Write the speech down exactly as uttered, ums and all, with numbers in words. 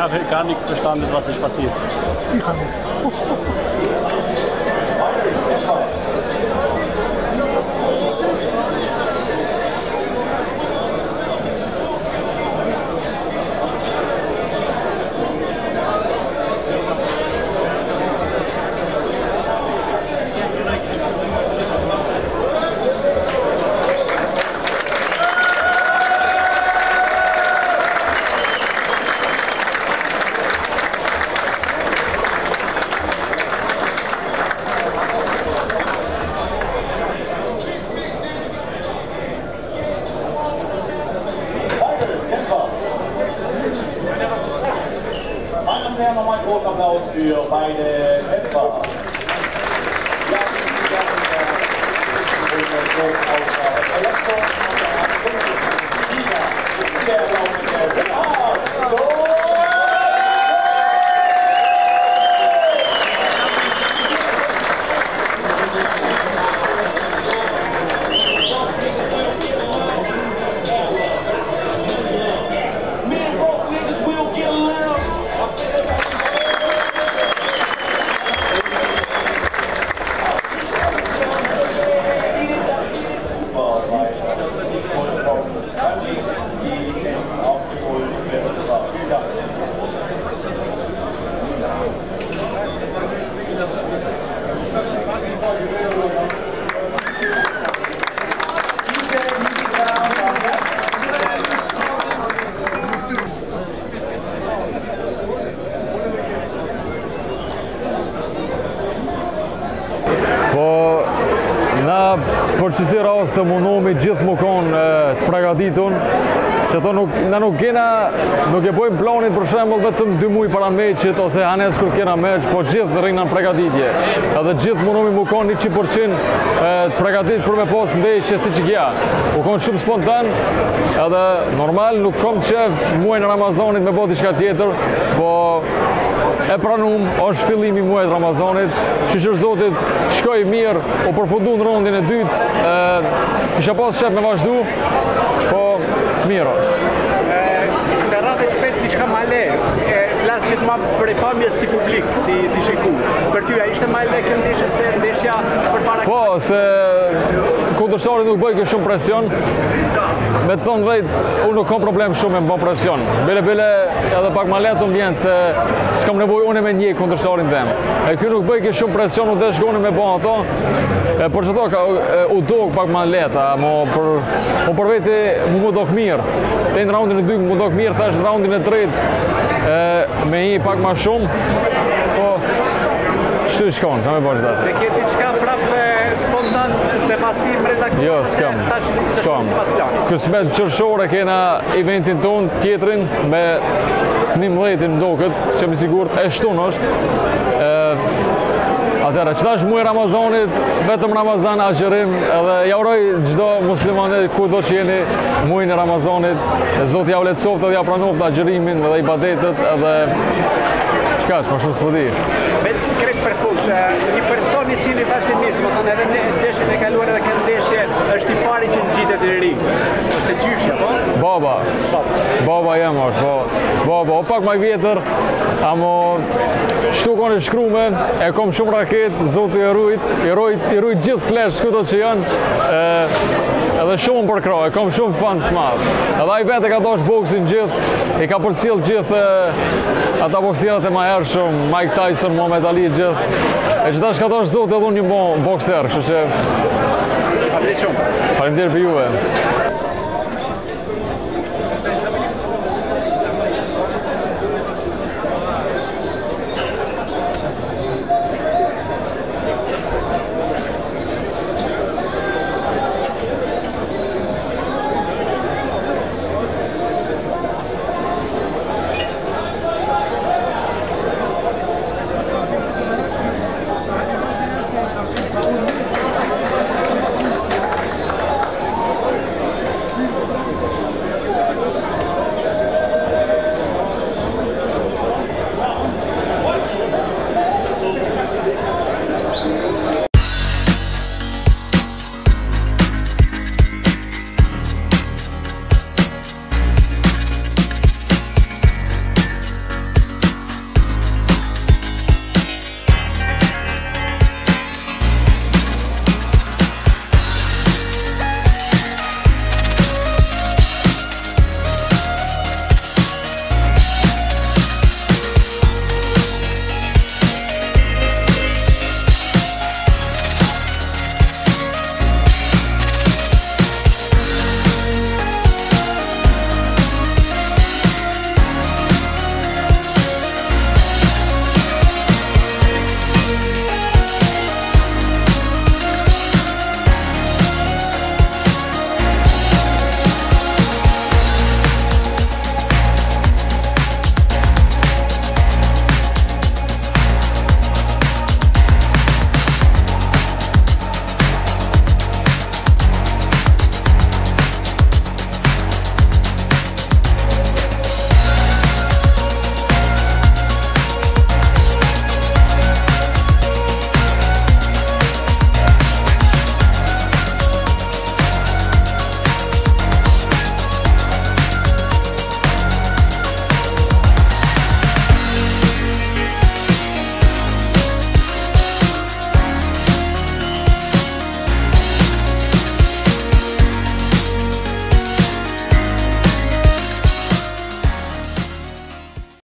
habe gar nicht verstanden, was ist passiert. Ich habe nicht. Nochmal einen großen Applaus für beide Kämpfer. Ja, Për qësi rast të mundohemi gjithë më konë të pregatitur, që ato nuk, na nuk kena, nuk e bojmë planit për shembull vetëm dy muaj para meqit ose hanes kur kena meq, po gjithë rrinë në pregatitje. Edhe gjithë mundohemi më konë njëqind përqind të pregatit për me pas ndeshje si që kja. U konë shumë spontan, edhe normal nuk kom qef muajnë Ramazanit me boti diçka tjetër, po e pranum, është fillimi muajt Ramazanit, shqyqër Zotit shkoj mirë, o përfundu në rondin e dytë, kisha pas qep me vazhdu, po mirë është. Se rrate shpet diçka ma le, flasë që të ma prepamje si publik, si, si shikus. Për ty, a ishte ma le kjo ndeshje se ndeshja për para Po, se kundërshtarit nuk bëjke shumë presion, me të thonë drejt, unë nuk kam problem shumë me më bën presion. Bile bile edhe pak ma letë më vjenë se s'kam nevoj unë me një kundërshtarin tem. E kjo nuk bëjke shumë presion, nuk dhe shkone me bën ato, e, për që to ka u dok pak ma letë, mo për, mo për veti mu mu dok mirë. Te në raundin e dy mu dok mirë, thash në raundin e tretë me i pak ma shumë, po qëtu shkon, kam e bërë qëta. Dhe kje diçka prapë spontan me pasim redaktorës? Jo, s'kam, s'kam. Kësmet qërshore kena eventin ton, tjetrin, me njëmbëdhjetin ndokët, që më sigurt e shtun është. Atëra, qëta është muaj Ramazanit, vetëm Ramazan agjerim, edhe jauroj gjdo muslimanit ku do që jeni muaj në Ramazanit, Zotë ja u letësoft edhe ja pranoft agjerimin edhe ibadetet edhe qka që ma shumë s'pëdi. Me krejt për fund, një person i cili vazhdimisht, më thonë edhe në ndeshjen e kaluar edhe këtë ndeshje, është i pari që në gjitet e ri. Është e gjyshja, po? Baba. Baba jem është, po. Baba, o pak maj vjetër, amo shtu konë e shkrume, e kom shumë raket, Zotë i rujt, i rujt, i rujt gjithë plesh s'kuto që janë, edhe shumë për kro, e kom shumë fans të madhë. Edhe a i vetë e ka dosh boksin gjithë, i ka përcil gjithë ata boksirat e ma hershëm, Mike Tyson, Muhammad Ali gjithë, e që ta shka dosh Zotë edhe unë një bokser, kështë që... Faleminderit shumë. Faleminderit për juve.